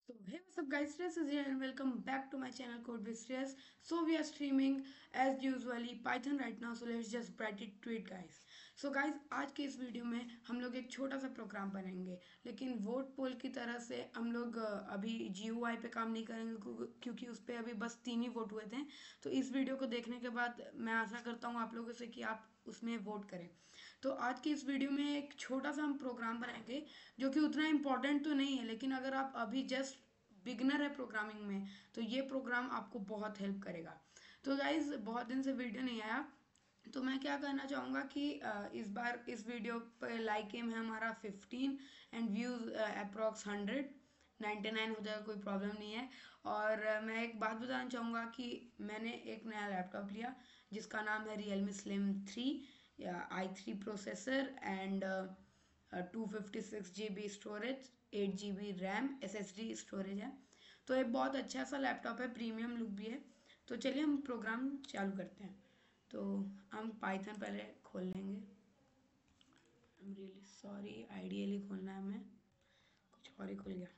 So hey, what's up guys, Stress is here and welcome back to my channel Code with Stress. So we are streaming as usually Python right now, so let's just get it to it guys. So guys, आज के इस video में हम लोग एक छोटा सा programme बनाएंगे, लेकिन वोट पोल की तरह से हम लोग अभी GUI पे काम नहीं करेंगे क्योंकि उस पर अभी बस 3 ही वोट हुए थे। तो इस वीडियो को देखने के बाद मैं आशा करता हूँ आप लोगों से कि आप उसमें वोट करें। तो आज की इस वीडियो में एक छोटा सा हम प्रोग्राम बनाएंगे जो कि उतना इम्पोर्टेंट तो नहीं है, लेकिन अगर आप अभी जस्ट बिगनर है प्रोग्रामिंग में तो ये प्रोग्राम आपको बहुत हेल्प करेगा। तो गाइज बहुत दिन से वीडियो नहीं आया, तो मैं क्या कहना चाहूँगा कि इस बार इस वीडियो पर लाइक एम है हमारा 15 एंड व्यूज़ अप्रॉक्स 199 हो जाएगा, कोई प्रॉब्लम नहीं है। और मैं एक बात बताना चाहूँगा कि मैंने एक नया लैपटॉप लिया जिसका नाम है Realme Slim 3 i3 processor and 256 GB storage, 8 GB RAM, SSD storage है। तो ये बहुत अच्छा सा लैपटॉप है, प्रीमियम लुक भी है। तो चलिए हम प्रोग्राम चालू करते हैं। तो हम पाइथन पहले खोल लेंगे। I am really sorry, ideally खोलना है हमें, कुछ और ही खुल गया।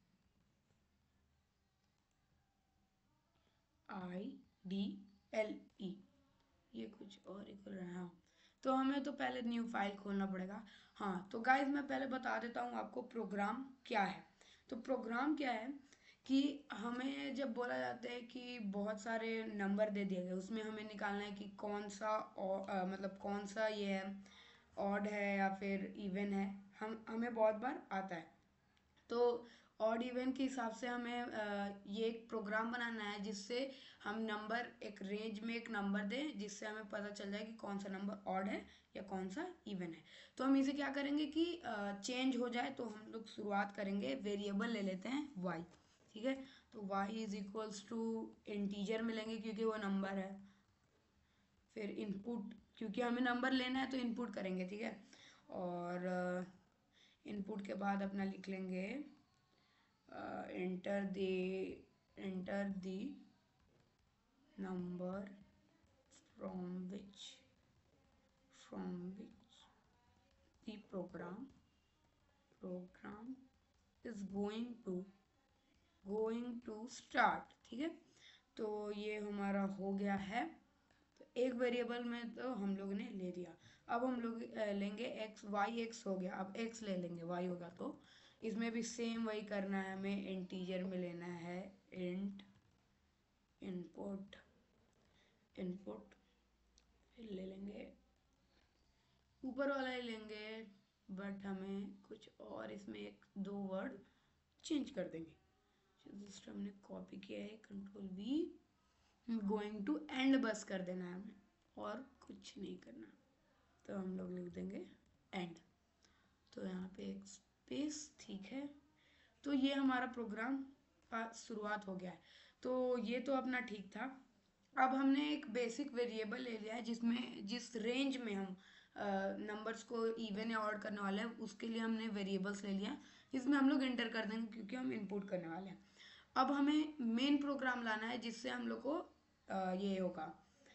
IDLE, ये कुछ और ही खुल रहा है। हाँ, तो हमें तो पहले न्यू फाइल खोलना पड़ेगा। हाँ तो गाइज मैं पहले बता देता हूँ आपको प्रोग्राम क्या है। तो प्रोग्राम क्या है कि हमें जब बोला जाता है कि बहुत सारे नंबर दे दिए गए, उसमें हमें निकालना है कि कौन सा मतलब कौन सा ये है, ऑड है या फिर इवन है। हमें बहुत बार आता है। तो ऑड इवन के हिसाब से हमें ये एक प्रोग्राम बनाना है जिससे हम नंबर एक रेंज में एक नंबर दें, जिससे हमें पता चल जाए कि कौन सा नंबर ऑड है या कौन सा इवन है। तो हम इसे क्या करेंगे कि चेंज हो जाए, तो हम लोग शुरुआत करेंगे, वेरिएबल ले लेते हैं y। ठीक है, तो y is equals to integer मिलेंगे क्योंकि वो नंबर है। फिर इनपुट, क्योंकि हमें नंबर लेना है तो इनपुट करेंगे, ठीक है। और इनपुट के बाद अपना लिख लेंगे enter the number from which the program is going to start। ठीक है, तो ये हमारा हो गया है। तो एक वेरिएबल में तो हम लोग ने ले लिया। अब हम लोग लेंगे x, y x हो गया, अब x ले लेंगे, y होगा। तो इसमें भी सेम वही करना है, हमें इंटीजर में लेना है इंट इनपुट इनपुट, फिर ले लेंगे ऊपर वाला ही लेंगे, बट हमें कुछ और इसमें एक दो वर्ड चेंज कर देंगे। जस्ट हमने कॉपी किया है, Ctrl+V, गोइंग टू एंड बस कर देना है हमें, और कुछ नहीं करना। तो हम लोग लिख देंगे एंड। तो यहाँ पे एक स्पेस, ठीक है। तो ये हमारा प्रोग्राम का शुरुआत हो गया है। तो ये तो अपना ठीक था। अब हमने एक बेसिक वेरिएबल ले लिया है जिसमें जिस रेंज में हम नंबर्स को इवन या ऑड करने वाले हैं, उसके लिए हमने वेरिएबल्स ले लिया, इसमें हम लोग एंटर कर देंगे क्योंकि हम इनपुट करने वाले हैं। अब हमें मेन प्रोग्राम लाना है जिससे हम लोग को ये होगा,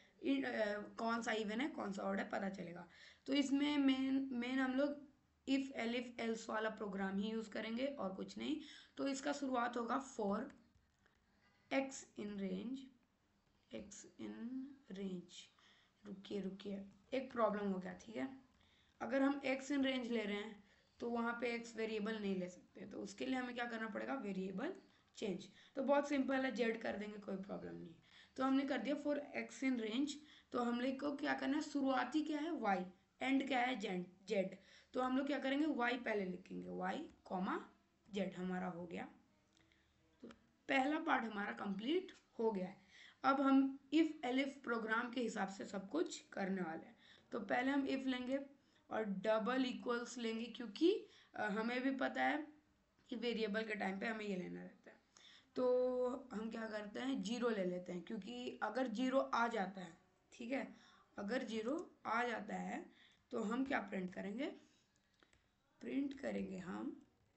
कौन सा इवन है कौन सा ऑड है पता चलेगा। तो इसमें मेन मेन हम लोग इफ एलिफ एल्स वाला प्रोग्राम ही यूज करेंगे और कुछ नहीं। तो इसका शुरुआत होगा for x in range, x in range. रुकिए रुकिए, एक प्रॉब्लम हो गया, ठीक है। अगर हम एक्स इन रेंज ले रहे हैं तो वहाँ पे एक्स वेरिएबल नहीं ले सकते, तो उसके लिए हमें क्या करना पड़ेगा, वेरिएबल चेंज। तो बहुत सिंपल है, जेड कर देंगे, कोई प्रॉब्लम नहीं। तो हमने कर दिया फॉर एक्स इन रेंज। तो हम लोग को क्या करना है, शुरुआती क्या है वाई, एंड क्या है जेड। तो हम लोग क्या करेंगे, वाई पहले लिखेंगे, वाई कॉमा जेड, हमारा हो गया। तो पहला पार्ट हमारा कंप्लीट हो गया है। अब हम इफ एलिफ प्रोग्राम के हिसाब से सब कुछ करने वाले हैं। तो पहले हम इफ लेंगे और डबल इक्वल्स लेंगे, क्योंकि हमें भी पता है कि वेरिएबल के टाइम पे हमें ये लेना रहता है। तो हम क्या करते हैं, जीरो ले लेते हैं, क्योंकि अगर जीरो आ जाता है, ठीक है, अगर जीरो आ जाता है तो हम क्या प्रिंट करेंगे, प्रिंट करेंगे हम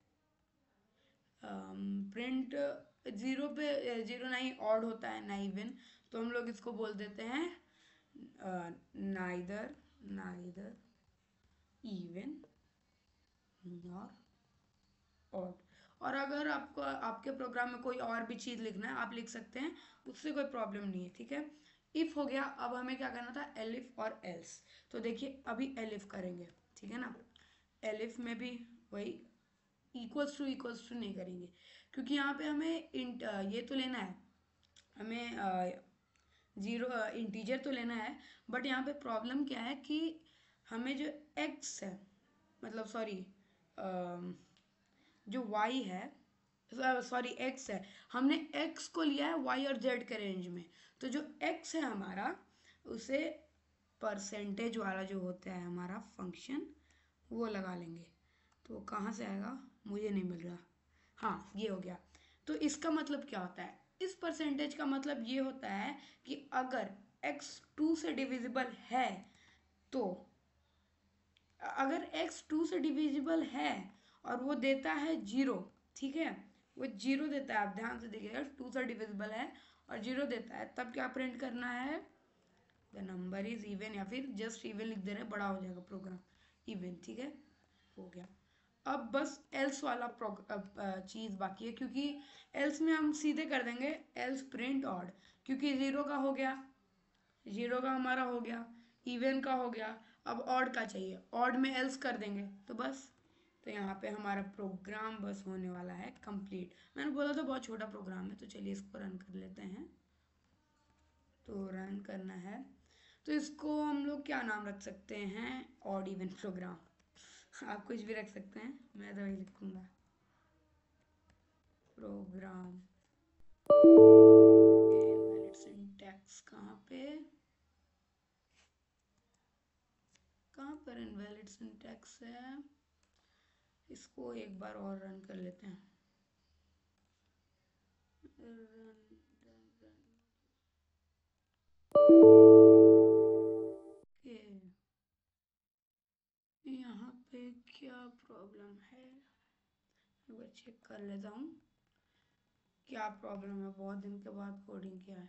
प्रिंट जीरो पे, जीरो ना ही ऑड होता है ना इवन। तो हम लोग इसको बोल देते हैं नाइदर इवन नॉर ऑड। और अगर आपको आपके प्रोग्राम में कोई और भी चीज़ लिखना है आप लिख सकते हैं, उससे कोई प्रॉब्लम नहीं है, ठीक है। इफ हो गया, अब हमें क्या करना था, एलिफ और एल्स। तो देखिए अभी एलिफ करेंगे, ठीक है ना। एलिफ में भी वही इक्वल्स टू नहीं करेंगे, क्योंकि यहाँ पे हमें ये तो लेना है, हमें जीरो इंटीजर तो लेना है। बट यहाँ पे प्रॉब्लम क्या है कि हमें जो एक्स है, मतलब सॉरी जो वाई है, सॉरी एक्स है, हमने एक्स को लिया है वाई और जेड के रेंज में। तो जो एक्स है हमारा, उसे परसेंटेज वाला जो होता है हमारा फंक्शन, वो लगा लेंगे। तो कहाँ से आएगा, मुझे नहीं मिल रहा। हाँ, ये हो गया। तो इसका मतलब क्या होता है, इस परसेंटेज का मतलब ये होता है कि अगर x 2 से डिविजिबल है, तो अगर x 2 से डिविजिबल है और वो देता है 0, ठीक है, वो 0 देता है, आप ध्यान से देखिएगा, 2 से डिविजिबल है और 0 देता है, तब क्या प्रिंट करना है, द नंबर इज इवन, या फिर जस्ट इवन लिख दे रहे हैं, बड़ा हो जाएगा प्रोग्राम, इवन, ठीक है, हो गया। अब बस एल्स वाला चीज़ बाकी है, क्योंकि एल्स में हम सीधे कर देंगे एल्स प्रिंट ऑड, क्योंकि 0 का हो गया, 0 का हमारा हो गया, इवन का हो गया, अब ऑड का चाहिए, ऑड में एल्स कर देंगे तो बस। तो यहाँ पे हमारा प्रोग्राम बस होने वाला है कंप्लीट। मैंने बोला था बहुत छोटा प्रोग्राम है, तो चलिए इसको रन कर लेते हैं। तो रन करना है, तो इसको हम लोग क्या नाम रख सकते हैं, ऑड इवन प्रोग्राम। आप कुछ भी रख सकते हैं, मैं तो वही लिखूंगा, प्रोग्राम। इनवैलिड सिंटैक्स कहाँ पर इनवैलिड सिंटैक्स है, इसको एक बार और रन कर लेते हैं। यहाँ पे क्या प्रॉब्लम है, एक बार चेक कर लेता हूँ क्या प्रॉब्लम है, बहुत दिन के बाद कोडिंग किया है,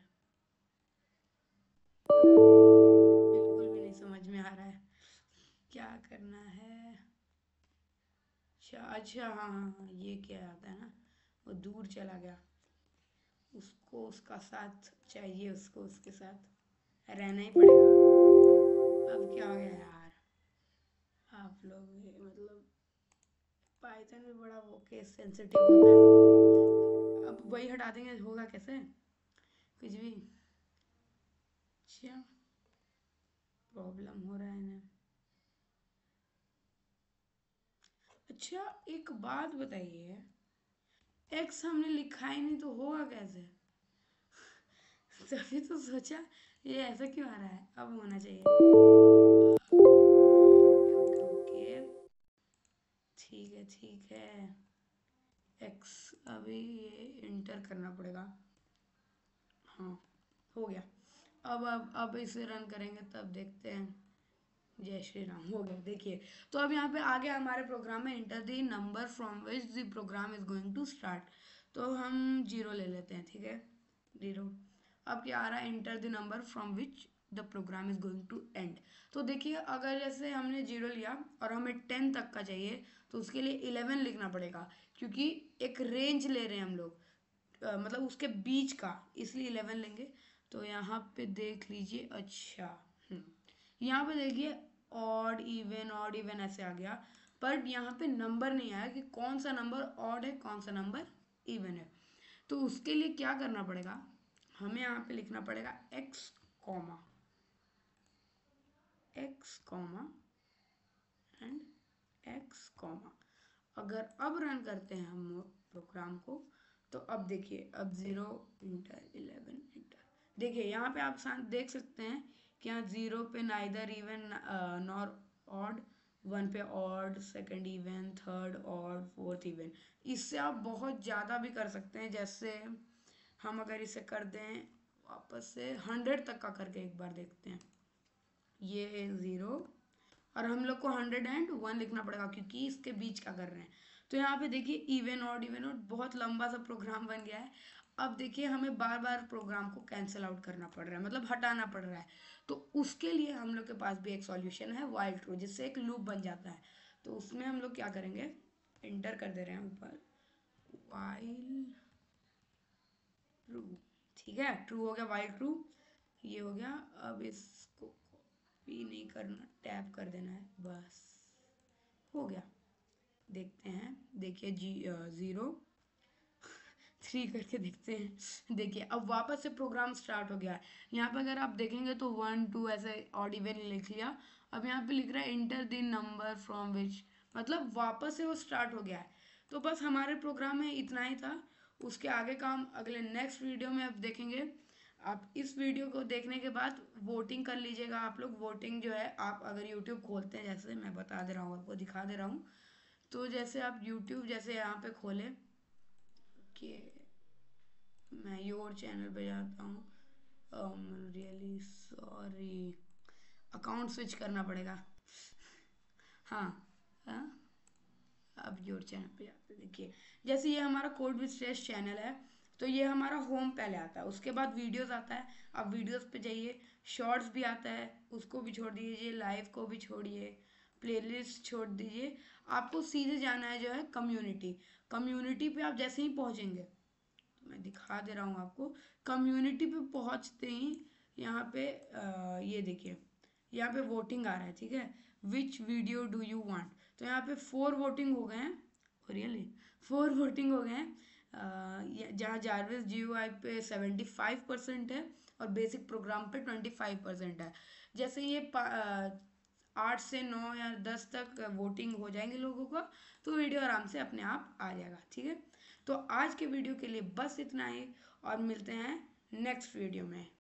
बिल्कुल भी नहीं समझ में आ रहा है क्या करना है। अच्छा अच्छा, हाँ हाँ हाँ, ये क्या आता है ना, वो दूर चला गया, उसको उसका साथ चाहिए, उसको उसके साथ रहना ही पड़ेगा। अब क्या हो गया यार, आप लोग भी मतलब पाइथन में बड़ा वो केस सेंसिटिव होता है। अब वही हटा देंगे, होगा कैसे कुछ भी। अच्छा, प्रॉब्लम हो रहा है इन्हें। अच्छा, एक बात बताइए, एक्स हमने लिखा ही नहीं तो होगा कैसे। तभी तो सोचा ये ऐसा क्यों आ रहा है, अब होना चाहिए। ओके ओके, ठीक है ठीक है। एक्स अभी ये इंटर करना पड़ेगा, हाँ हो गया। अब इसे रन करेंगे तब देखते हैं। जय श्री राम, हो गया देखिए। तो अब यहाँ पे आगे हमारे प्रोग्राम में enter the number from which the program is going to start. तो हम 0 ले लेते हैं, ठीक है, 0। अब क्या आ रहा है, enter the number from which the program is going to end. तो देखिए अगर जैसे हमने 0 लिया और हमें 10 तक का चाहिए, तो उसके लिए 11 लिखना पड़ेगा, क्योंकि एक रेंज ले रहे हैं हम लोग, मतलब उसके बीच का, इसलिए 11 लेंगे। तो यहाँ पे देख लीजिए, अच्छा यहाँ पे देखिए ऑड इवन ऐसे आ गया, पर यहाँ पे नंबर नहीं आया कि कौन सा नंबर ऑड है कौन सा नंबर इवन है। तो उसके लिए क्या करना पड़ेगा, हमें यहाँ पे लिखना पड़ेगा x comma and x comma. अगर अब रन करते हैं हम प्रोग्राम को, तो अब देखिए, अब 0 इंटर 11 इंटर, देखिए यहाँ पे आप देख सकते हैं कि यहाँ 0 पे नाइदर इवन नॉर ऑड, 1 पे odd, second even, third odd, fourth even. इससे आप बहुत ज़्यादा भी कर सकते हैं, जैसे हम अगर इसे कर दें वापस से 100 तक का करके एक बार देखते हैं। ये 0, और हम लोग को 101 लिखना पड़ेगा, क्योंकि इसके बीच का कर रहे हैं। तो यहाँ पे देखिए इवन ऑड बहुत लंबा सा प्रोग्राम बन गया है। अब देखिए हमें बार बार प्रोग्राम को कैंसिल आउट करना पड़ रहा है, मतलब हटाना पड़ रहा है। तो उसके लिए हम लोग के पास भी एक सॉल्यूशन है, व्हाइल ट्रू, जिससे एक लूप बन जाता है। तो उसमें हम लोग क्या करेंगे, इंटर कर दे रहे हैं ऊपर वाइल ट्रू, ठीक है, ट्रू हो गया, वाइल ट्रू, ये हो गया। अब इसको कॉपी नहीं करना, टैप कर देना है, बस हो गया। देखते हैं, देखिए जी 0 3 करके देखते हैं। देखिए अब वापस से प्रोग्राम स्टार्ट हो गया है। यहाँ पे अगर आप देखेंगे तो 1 2 ऐसे ऑड इवन लिख लिया। अब यहाँ पे लिख रहा है enter the number from which, मतलब वापस से वो स्टार्ट हो गया है। तो बस हमारे प्रोग्राम में इतना ही था। उसके आगे काम अगले नेक्स्ट वीडियो में अब देखेंगे। आप इस वीडियो को देखने के बाद वोटिंग कर लीजिएगा। आप लोग वोटिंग जो है, आप अगर यूट्यूब खोलते हैं, जैसे मैं बता दे रहा हूँ आपको, दिखा दे रहा हूँ। तो जैसे आप यूट्यूब जैसे यहाँ पे खोले कि मैं योर चैनल पे जाता हूँ, रियली सॉरी, अकाउंट स्विच करना पड़ेगा। हाँ, हाँ, अब योर चैनल पे जाते हैं। देखिए जैसे ये हमारा कोड विद स्ट्रेस चैनल है, तो ये हमारा होम पहले आता है, उसके बाद वीडियोस आता है। अब वीडियोस पे जाइए, शॉर्ट्स भी आता है, उसको भी छोड़ दीजिए, लाइव को भी छोड़िए, प्लेलिस्ट छोड़ दीजिए। आपको सीधे जाना है जो है कम्युनिटी। कम्युनिटी पे आप जैसे ही पहुंचेंगे, मैं दिखा दे रहा हूँ आपको, कम्युनिटी पे पहुंचते ही यहाँ पे ये देखिए, यहाँ पे वोटिंग आ रहा है, ठीक है, which video do you want. तो यहाँ पे 4 वोटिंग हो गए हैं, रियली 4 वोटिंग हो गए हैं। जहाँ जारविस GUI पे 75% है और बेसिक प्रोग्राम पे 25% है। जैसे ये 8 से 9 या 10 तक वोटिंग हो जाएंगे लोगों का, तो वीडियो आराम से अपने आप आ जाएगा, ठीक है। तो आज के वीडियो के लिए बस इतना ही, और मिलते हैं नेक्स्ट वीडियो में।